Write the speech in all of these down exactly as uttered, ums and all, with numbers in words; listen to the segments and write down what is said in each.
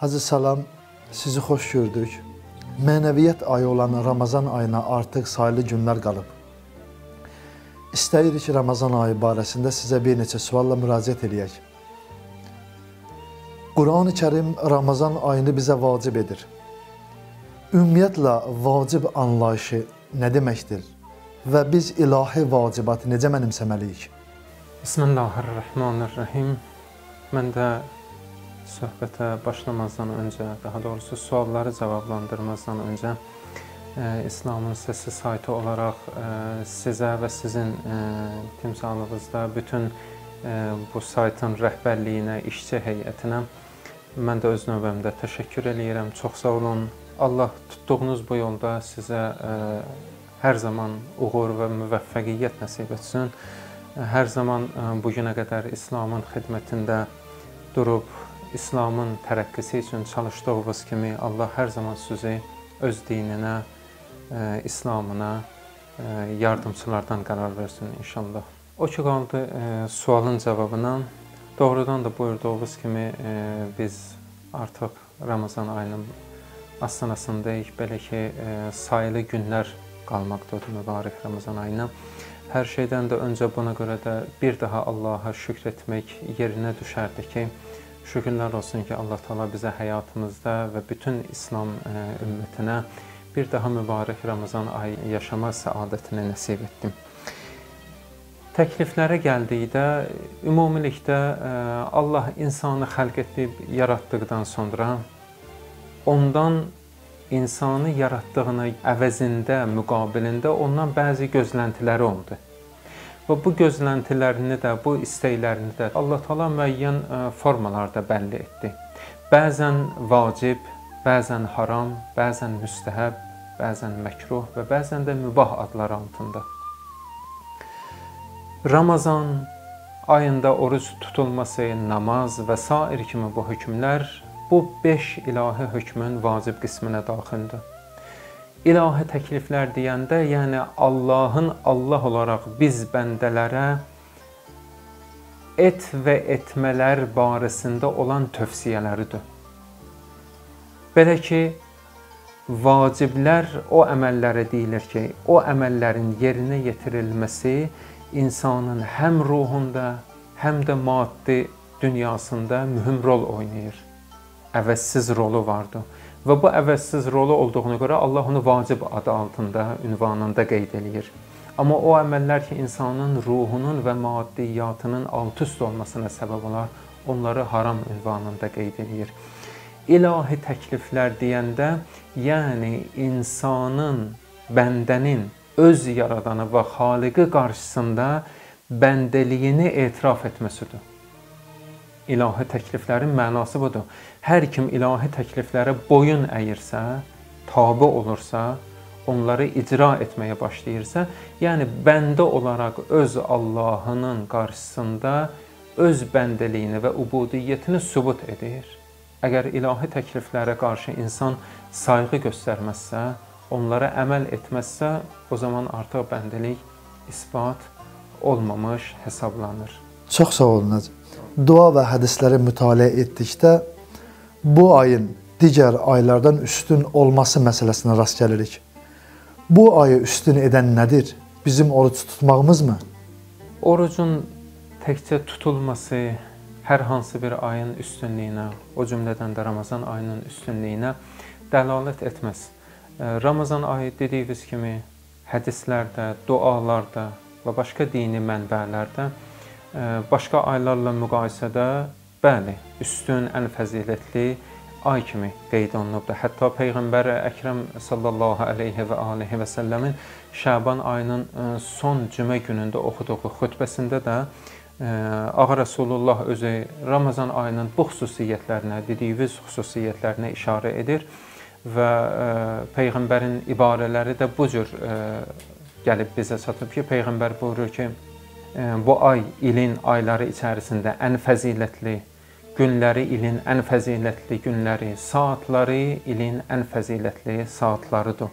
Hacı salam, sizi xoş gördük. Mənəviyyat ayı olan Ramazan ayına artıq sayılı günlər qalıb. İstəyirik ki, Ramazan ayı barəsində sizə bir neçə sualla müraciət edək. Quran-ı Kərim Ramazan ayını bizə vacib edir. Ümumiyyətlə, vacib anlayışı nə deməkdir və biz ilahi vacibatı necə mənimsəməliyik? Bismillahirrahmanirrahim. Mən də söhbətə başlamazdan öncə, daha doğrusu sualları cavablandırmazdan öncə e, İslamın Səsi saytı olaraq e, sizə və sizin e, timsalınızda bütün e, bu saytın rəhbərliyinə, işçi heyətinə mən də öz növbəmdə təşəkkür eləyirəm. Çox sağ olun. Allah tutduğunuz bu yolda sizə e, hər zaman uğur və müvəffəqiyyət nəsib etsin. Hər zaman e, bugünə qədər İslamın xidmətində durub, İslamın tərəqqisi üçün çalışdığınız kimi Allah hər zaman sizi öz dininə, e, İslamına e, yardımçılardan qərar versin inşallah. O ki qaldı e, sualın cavabına. Doğrudan da buyurduğunuz kimi e, biz artıq Ramazan ayının astanasındayıq. Belə ki, e, sayılı günlər qalmaqdadır mübarək Ramazan ayına. Hər şeydən də öncə buna görə də bir daha Allaha şükr etmək yerinə düşərdi ki, şükürlər olsun ki, Allah Teala bizə həyatımızda və bütün İslam e, ümmətinə bir daha mübarək Ramazan ayı yaşama səadətini nəsib etdim. Təkliflərə gəldikdə, ümumilikdə e, Allah insanı xəlq edib yaratdıqdan sonra ondan insanı yaratdığına əvəzində, müqabilində ondan bəzi gözləntiləri oldu. Və bu gözləntilərini də, bu istəklərini də Allah Teala müəyyən formalarda bəlli etdi. Bəzən vacib, bəzən haram, bəzən müstəhəb, bəzən məkruh və bəzən də mübah adları altında. Ramazan ayında oruc tutulması, namaz və sair kimi bu hökmlər bu beş ilahi hökmün vacib qisminə daxildir. İlahi təkliflər deyəndə, yəni Allahın Allah olaraq biz bəndələrə et və etmələr barəsində olan tövsiyələridir. Belə ki, vaciblər o əməllərə deyilir ki, o əməllərin yerinə yetirilməsi insanın həm ruhunda, həm də maddi dünyasında mühüm rol oynayır. Əvəzsiz rolu vardır. Və bu əvəzsiz rolu olduğuna görə Allah onu vacib adı altında, ünvanında qeyd edir. Amma o əməllər ki, insanın ruhunun və maddiyyatının alt-üst olmasına səbəb olar, onları haram ünvanında qeyd edir. İlahi təkliflər deyəndə, yəni insanın, bəndənin öz yaradanı və xaliqi qarşısında bəndəliyini etiraf etməsidir. İlahi təkliflərin mənası budur. Hər kim ilahi təkliflərə boyun əyirsə, tabe olursa, onları icra etməyə başlayırsa, yəni bəndə olaraq öz Allahının qarşısında öz bəndəliyini və ubudiyyətini sübut edir. Əgər ilahi təkliflərə qarşı insan sayğı göstərməzsə, onlara əməl etməzsə, o zaman artıq bəndəlik isbat olmamış hesablanır. Çox sağ olun hacı. Dua və hədisləri mütaliə etdikdə bu ayın digər aylardan üstün olması məsələsinə rast gəlirik. Bu ayı üstün edən nədir? Bizim oruç tutmağımızmı? Orucun təkcə tutulması hər hansı bir ayın üstünlüyünə, o cümlədən də Ramazan ayının üstünlüyünə dəlalət etməz. Ramazan ayı dediyiniz kimi hədislərdə, dualarda və başqa dini mənbələrdə başqa aylarla müqayisədə bəli, üstün, ən fəzilətli ay kimi qeyd olunubdur. Hətta Peyğəmbər Əkrəm sallallahu aleyhi və aleyhi və səlləmin Şaban ayının son cümə günündə oxuduğu xutbəsində də Ağa Rasulullah özü Ramazan ayının bu xüsusiyyətlərinə, dediyiniz xüsusiyyətlərinə işarə edir və Peyğəmbərin ibarələri də bu cür gəlib bizə çatıb ki, Peyğəmbər buyurur ki, bu ay ilin ayları içərisində ən fəzilətli günləri, ilin ən fəzilətli günləri, saatları ilin ən fəzilətli saatlarıdır.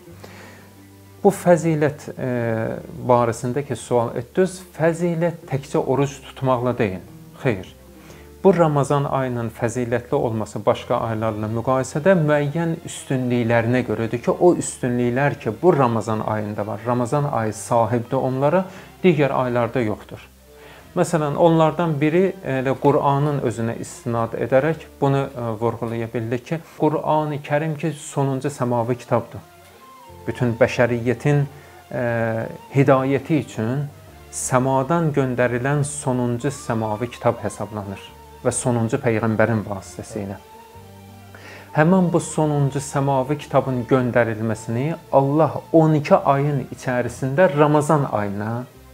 Bu fəzilət e, barəsində ki, sual etdiniz, fəzilət təkcə oruc tutmaqla deyil. Xeyr. bu Ramazan ayının fəzilətli olması başqa aylarla müqayisədə müəyyən üstünlüklərinə görədir ki, o üstünlüklər ki, bu Ramazan ayında var. Ramazan ayı sahibdir onlara, digər aylarda yoxdur. Məsələn, onlardan biri elə Qur'anın özünə istinad edərək bunu ə, vurğulaya bildik ki, Qur'an-ı Kərim ki, sonuncu səmavi kitabdır. Bütün bəşəriyyətin ə, hidayəti üçün səmadan göndərilən sonuncu səmavi kitab hesablanır və sonuncu Peyğəmbərin vasitəsilə. Həmin bu sonuncu səmavi kitabın göndərilməsini Allah on iki ayın içərisində Ramazan ayına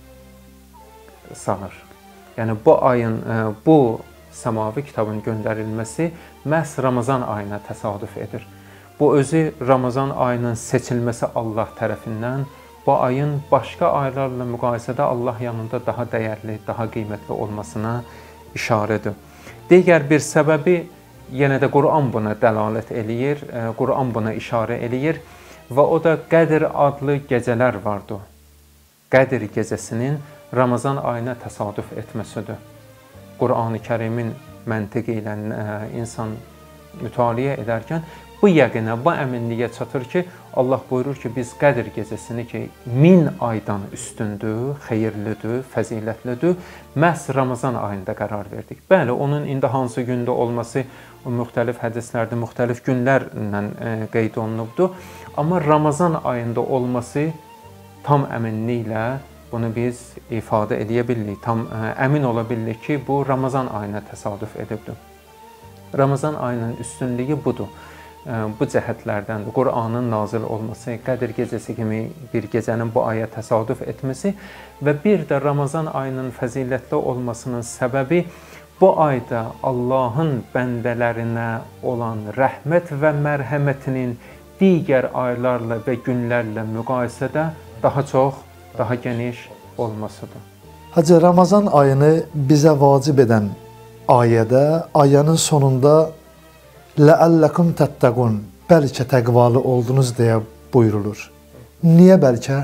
salır. Yəni bu ayın, bu səmavi kitabın göndərilməsi məhz Ramazan ayına təsadüf edir. Bu özü Ramazan ayının seçilməsi Allah tərəfindən bu ayın başqa aylarla müqayisədə Allah yanında daha dəyərli, daha qiymətli olmasına işarədir. Digər bir səbəbi yenə də Qur'an buna dəlalət eləyir, Qur'an buna işarə eləyir və o da Qədr adlı gecələr vardır. Qədr gecəsinin Ramazan ayına təsadüf etməsidir. Qur'an-ı Kərimin məntiqi ilə insan mütaliə edərkən bu yəqinə, bu əminliyə çatır ki, Allah buyurur ki, biz Qədr gecəsini ki, min aydan üstündür, xeyirlidir, fəzilətlidir, məhz Ramazan ayında qərar verdik. Bəli, onun indi hansı gündə olması o müxtəlif hədislərdə, müxtəlif günlərlə e, qeyd olunubdur. Amma Ramazan ayında olması tam əminliklə bunu biz ifadə edə bilirik. Tam ə, əmin ola bilirik ki, bu Ramazan ayına təsadüf edibdir. Ramazan ayının üstünlüyü budur. Bu cəhətlərdəndir. Qur'anın nazil olması, Qədr gecəsi kimi bir gecənin bu aya təsadüf etməsi və bir də Ramazan ayının fəzilətli olmasının səbəbi bu ayda Allahın bəndələrinə olan rəhmət və mərhəmətinin digər aylarla və günlərlə müqayisədə daha çox, daha geniş olmasıdır. Hacı, Ramazan ayını bizə vacib edən ayədə, ayənin sonunda Ləəlləkum təttəqun, bəlkə təqvalı oldunuz deyə buyurulur. Niyə bəlkə?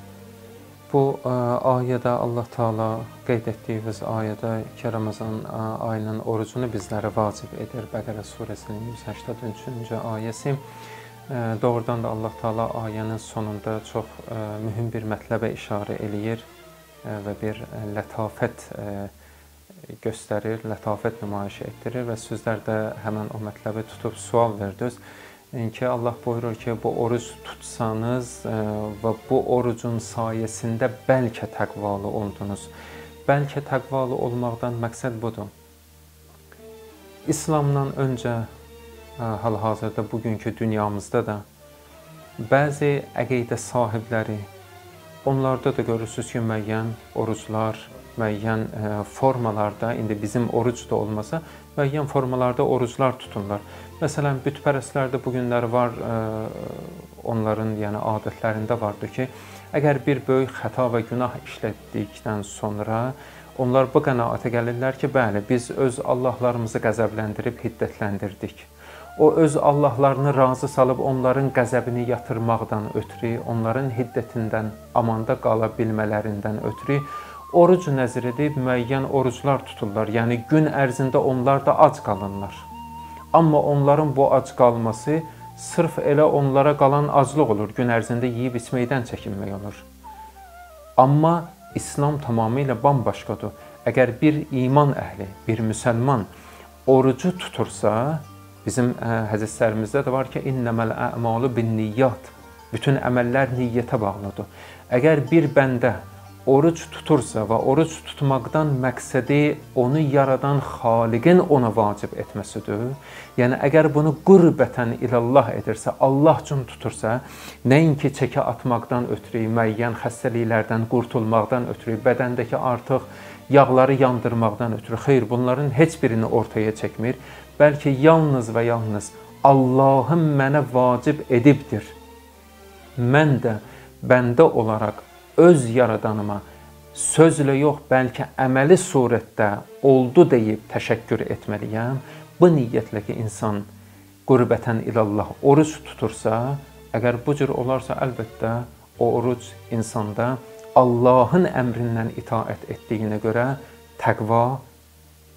Bu ə, ayədə Allah Taala qeyd etdiyimiz ayədə ki, Ramazan ə, ayının orucunu bizlərə vacib edir. Bəqərə surəsinin yüz səksən üçüncü ayəsi. Ə, doğrudan da Allah Taala ayənin sonunda çox ə, mühüm bir mətləbə işarə eləyir ə, və bir ə, lətafət ə, göstərir, lətafət nümayiş etdirir və sizlər də həmən o mətləbi tutub sual verdiniz ki, Allah buyurur ki, bu oruc tutsanız və bu orucun sayəsində bəlkə təqvalı oldunuz. Bəlkə təqvalı olmaqdan məqsəd budur. İslamdan öncə, hal-hazırda bugünkü dünyamızda da bəzi əqidə sahibləri, onlarda da görürsünüz ki, müəyyən oruclar, müəyyən formalarda, indi bizim oruc da olmasa, müəyyən formalarda oruclar tuturlar. Məsələn, bütpərəstlərdə bu günlər var, onların yəni adətlərində vardır ki, əgər bir böyük xəta və günah işlətdikdən sonra onlar bu qənaətə gəlirlər ki, bəli, biz öz Allahlarımızı qəzəbləndirib hiddətləndirdik. O öz Allahlarını razı salıb onların qəzəbini yatırmaqdan ötürü, onların hiddətindən amanda qala bilmələrindən ötürü oruc nəzir edib müəyyən oruclar tuturlar. Yəni gün ərzində onlar da ac qalırlar. Amma onların bu ac qalması sırf elə onlara qalan aclıq olur. Gün ərzində yeyib içməkdən çəkinmək olur. Amma İslam tamamilə bambaşqadır. Əgər bir iman əhli, bir müsəlman orucu tutursa, bizim ə, hədislərimizdə də var ki, innəməl ə'malu bin niyyat. Bütün əməllər niyyətə bağlıdır. Əgər bir bəndə oruc tutursa və oruc tutmaqdan məqsədi onu yaradan Xaliqin ona vacib etməsidir. Yəni, əgər bunu qürbətən ilallah edirsə, Allah üçün tutursa, nəinki çəkə atmaqdan ötürü, müəyyən xəstəliklərdən qurtulmaqdan ötürü, bədəndəki artıq yağları yandırmaqdan ötürü, xeyr, bunların heç birini ortaya çəkmir. Bəlkə yalnız və yalnız Allahın mənə vacib edibdir. Mən də bəndə olaraq öz yaradanıma sözlə yox, bəlkə əməli surətdə oldu deyib təşəkkür etməliyəm. Bu niyyətlə ki, insan qürbətən ilallah oruc tutursa, əgər bu cür olarsa, əlbəttə o oruc insanda Allahın əmrindən itaət etdiyinə görə təqva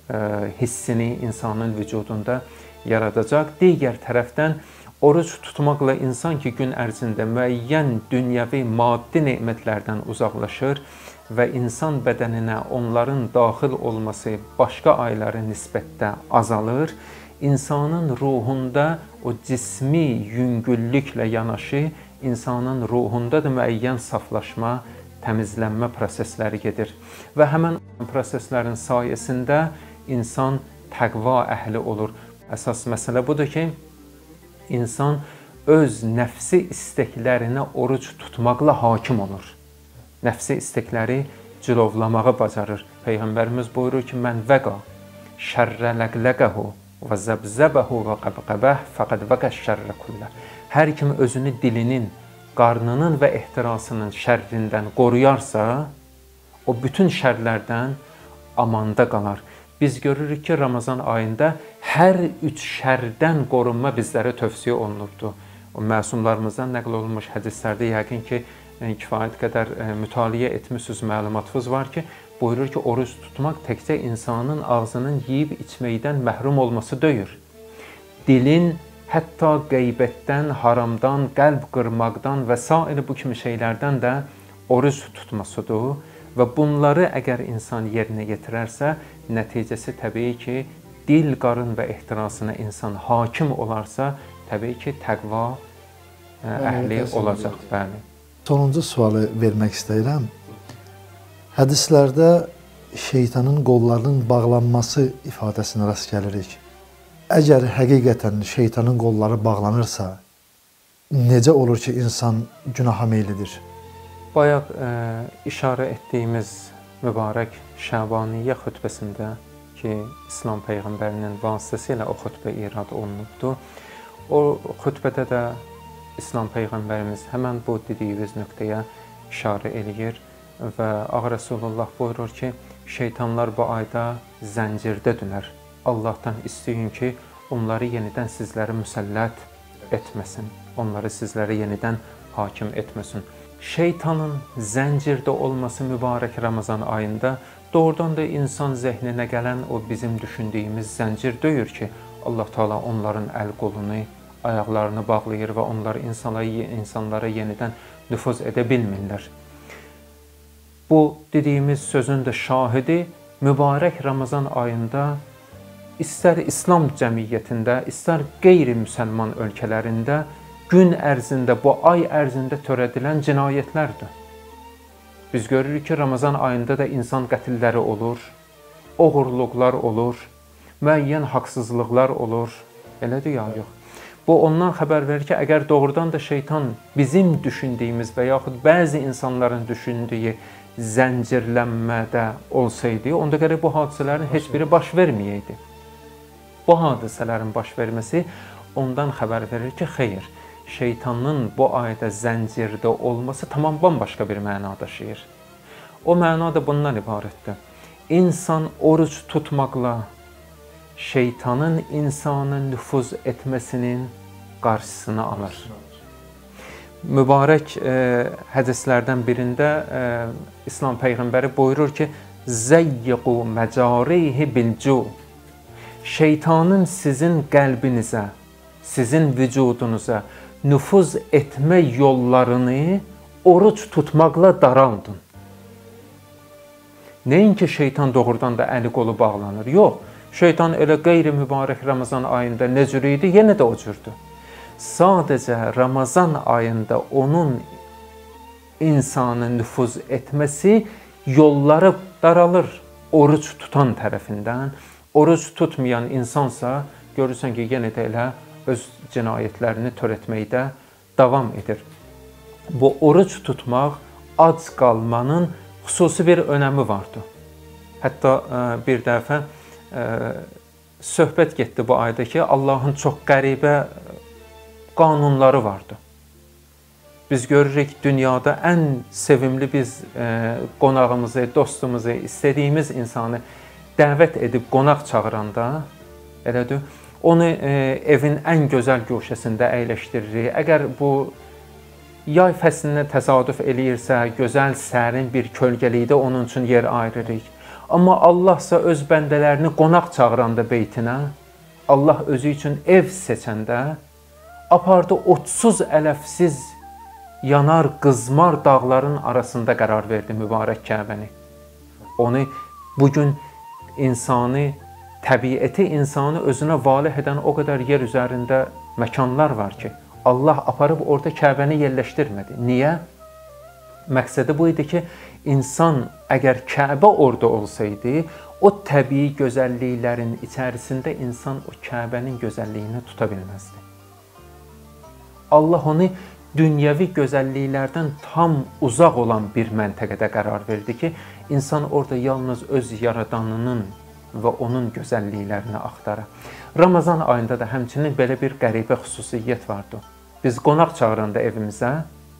hissini insanın vücudunda yaradacaq. Digər tərəfdən oruc tutmaqla insan ki, gün ərzində müəyyən dünyəvi maddi nemətlərdən uzaqlaşır və insan bədəninə onların daxil olması başqa aylara nisbətdə azalır. İnsanın ruhunda o cismi yüngüllüklə yanaşı, insanın ruhunda da müəyyən saflaşma, təmizlənmə prosesləri gedir. Və həmən proseslərin sayəsində insan təqva əhli olur. Əsas məsələ budur ki, insan öz nəfsi istəklərinə oruc tutmaqla hakim olur. Nəfsi istəkləri cilovlamağı bacarır. Peyğəmbərimiz buyurur ki, mən vəqa şərrələqləqəhu və zəbzəbəhu və qəbqəbəh fəqəd vəqəş şərrə kullə. Hər kim özünü dilinin, qarnının və ehtirasının şərrindən qoruyarsa, o bütün şərlərdən amanda qalar. Biz görürük ki, Ramazan ayında hər üç şərdən qorunma bizlərə tövsiyə olunubdur. O məsumlarımızdan nəql olunmuş hədislərdə yəqin ki, kifayət qədər mütaliə etmişsiniz, məlumatınız var ki, buyurur ki, oruc tutmaq təkcə insanın ağzının yeyib içməkdən məhrum olması deyil. Dilin hətta qeybətdən, haramdan, qəlb qırmaqdan və s. bu kimi şeylərdən də oruc tutmasıdır. Və bunları əgər insan yerinə yetirərsə, nəticəsi təbii ki, dil, qarın və ehtirasına insan hakim olarsa, təbii ki, təqva əhli olacaq. Bəli. Sonuncu sualı vermək istəyirəm. Hədislərdə şeytanın qollarının bağlanması ifadəsinə rast gəlirik. Əgər həqiqətən şeytanın qolları bağlanırsa, necə olur ki, insan günaha meylidir? Bayaq ə, işarə etdiyimiz mübarək Şəbaniyyə xütbəsində ki, İslam Peyğəmbərinin vasitəsilə o xütbə irad olunubdur. O xütbədə də İslam Peyğəmbərimiz həmən bu dediyiniz nöqtəyə işarə eləyir və Ağa Rəsulullah buyurur ki, şeytanlar bu ayda zəncirdədirlər. Allahdan istəyin ki, onları yenidən sizlərə müsəllət etməsin, onları sizlərə yenidən hakim etməsin. Şeytanın zəncirdə olması mübarək Ramazan ayında doğrudan da insan zəhninə gələn o bizim düşündüyümüz zəncir deyir ki, Allah Teala onların əl qolunu, ayaqlarını bağlayır və onlar insanlara, insanlara yenidən nüfuz edə bilmirlər. Bu dediyimiz sözün də şahidi mübarək Ramazan ayında istər İslam cəmiyyətində, istər qeyri-müsəlman ölkələrində gün ərzində, bu ay ərzində törədilən cinayətlərdir. Biz görürük ki, Ramazan ayında da insan qətilləri olur, oğurluqlar olur, müəyyən haqsızlıqlar olur. Elədir ya, yox. Bu ondan xəbər verir ki, əgər doğrudan da şeytan bizim düşündüyümüz və yaxud bəzi insanların düşündüyü zəncirlənmədə olsaydı, onda gərək bu hadisələrin heç biri baş verməyəydi. Bu hadisələrin baş verməsi ondan xəbər verir ki, xeyr, şeytanın bu ayda zəncirdə olması tamam bambaşqa bir məna daşıyır. O məna da bundan ibarətdir. İnsan oruc tutmaqla şeytanın insana nüfuz etməsinin qarşısını alır. Mübarək e, hədislərdən birində e, İslam Peyğəmbəri buyurur ki, zəyyiqu məcarihi bilcu. Şeytanın sizin qəlbinizə, sizin vücudunuza nüfuz etmə yollarını oruc tutmaqla daraldın. Nəinki şeytan doğrudan da əli qolu bağlanır. Yox, şeytan elə qeyri-mübarək Ramazan ayında nə cür idi, yenə də o cürdür. Sadəcə Ramazan ayında onun insanı nüfuz etməsi yolları daralır oruc tutan tərəfindən. Oruc tutmayan insansa görürsən ki, yenə də elə öz cinayətlərini törətməkdə davam edir. Bu oruc tutmaq, ac qalmanın xüsusi bir önəmi vardı. Hətta bir dəfə söhbət getdi bu ayda ki, Allahın çox qəribə qanunları vardı. Biz görürük dünyada ən sevimli biz qonağımızı, dostumuzu, istədiyimiz insanı dəvət edib qonaq çağıranda, elədir, onu evin ən gözəl guşəsində əyləşdiririk. Əgər bu yay fəslinə təsadüf eləyirsə, gözəl, sərin bir kölgəlikdə onun üçün yer ayırırıq. Amma Allahsa öz bəndələrini qonaq çağıranda beytinə, Allah özü üçün ev seçəndə, apardı otsuz ələfsiz, yanar, qızmar dağların arasında qərar verdi mübarək Kəbəni. Onu bugün insanı, təbiəti insanı özünə valih edən o qədər yer üzərində məkanlar var ki, Allah aparıb orada Kəbəni yerləşdirmədi. Niyə? Məqsədi bu idi ki, insan əgər Kəbə orada olsaydı, o təbii gözəlliklərin içərisində insan o Kəbənin gözəlliyini tuta bilməzdi. Allah onu dünyəvi gözəlliklərdən tam uzaq olan bir məntəqədə qərar verdi ki, insan orada yalnız öz yaradanının və onun gözəlliklərini axtarır. Ramazan ayında da həmçinin belə bir qəribə xüsusiyyət vardı. Biz qonaq çağıranda evimizə,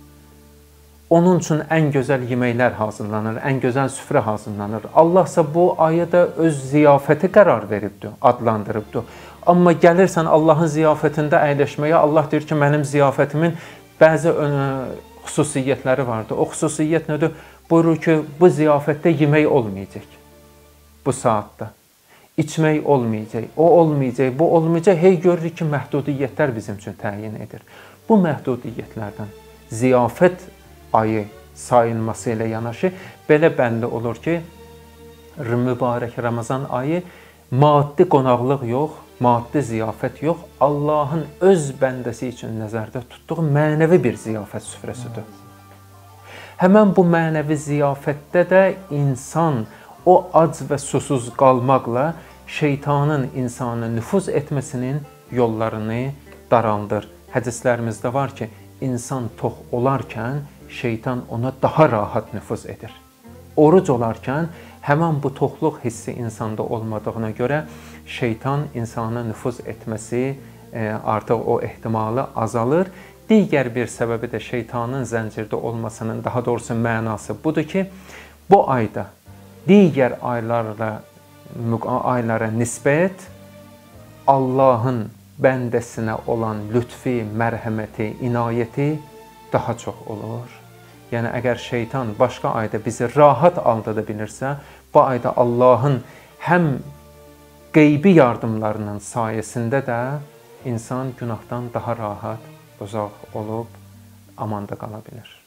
onun üçün ən gözəl yeməklər hazırlanır, ən gözəl süfrə hazırlanır. Allah isə bu ayı da öz ziyafəti qərar veribdir, adlandırıbdır. Amma gəlirsən Allahın ziyafətində əyləşməyə, Allah deyir ki, mənim ziyafətimin bəzi xüsusiyyətləri vardır. O xüsusiyyət nədir? Buyurur ki, bu ziyafətdə yemək olmayacaq bu saatda. İçmək olmayacaq, o olmayacaq, bu olmayacaq. Hey görürük ki, məhdudiyyətlər bizim üçün təyin edir. Bu məhdudiyyətlərdən ziyafət ayı sayılması ilə yanaşı belə bəlli olur ki, mübarək Ramazan ayı maddi qonaqlıq yox, maddi ziyafət yox, Allahın öz bəndəsi üçün nəzərdə tutduğu mənəvi bir ziyafət süfrəsidir. Həmən bu mənəvi ziyafətdə də insan o ac və susuz qalmaqla şeytanın insana nüfuz etməsinin yollarını daraldır. Hədislərimizdə var ki, insan tox olarkən şeytan ona daha rahat nüfuz edir. Oruc olarkən həmən bu toxluq hissi insanda olmadığına görə şeytan insana nüfuz etməsi artıq o ehtimalı azalır. Digər bir səbəbi də şeytanın zəncirdə olmasının daha doğrusu mənası budur ki, bu ayda digər aylarla aylara nisbət Allahın bəndəsinə olan lütfi, mərhəməti, inayəti daha çox olur. Yəni, əgər şeytan başqa ayda bizi rahat aldada bilirsə, bu ayda Allahın həm qeybi yardımlarının sayəsində də insan günahdan daha rahat, uzaq olub, amanda qala bilir.